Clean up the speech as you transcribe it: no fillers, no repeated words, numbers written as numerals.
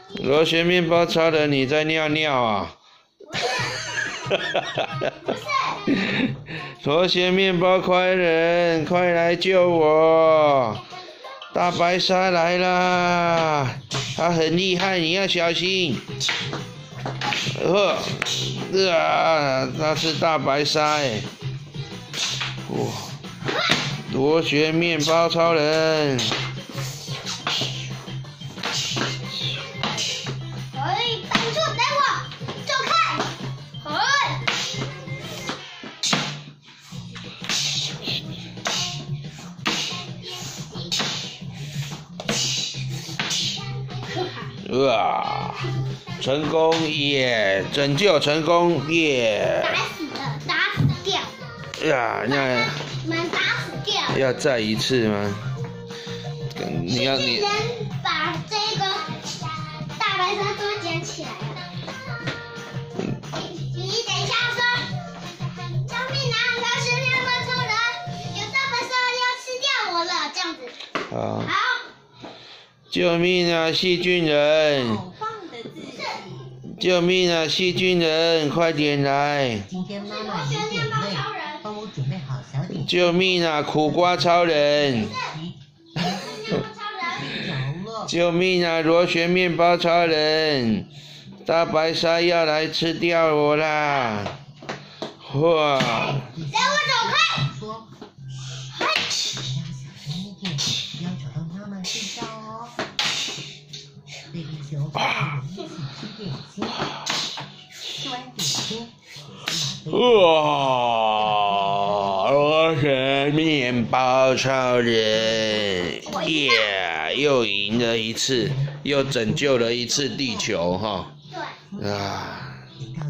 螺旋面包超人，你在尿尿啊？螺旋面包快人，快来救我！大白鲨来啦，它很厉害，你要小心。它是大白鲨哎！哇，螺旋面包超人。 挡住，等我，走开！ 成功耶！拯救成功耶！ 打死掉。 那打死掉。 要再一次吗？ 你人把这个大白鲨都捡起来了。你等一下说，救命啊！螺旋面包超人，有大白鲨要吃掉我了，这样子。好。 救命啊，细菌人！救命啊，细菌人，快点来！ 今天妈妈有点累，帮我准备好小点。 救命啊，苦瓜超人！救命啊，螺旋面包超人！大白鲨要来吃掉我啦！哇！ 等我走开！ 说，要小声一点，不要吵到妈妈睡觉哦。对地球一起吃点心，吃完点心。 螺旋面包超人，耶！又赢了一次，又拯救了一次地球哈！ 对。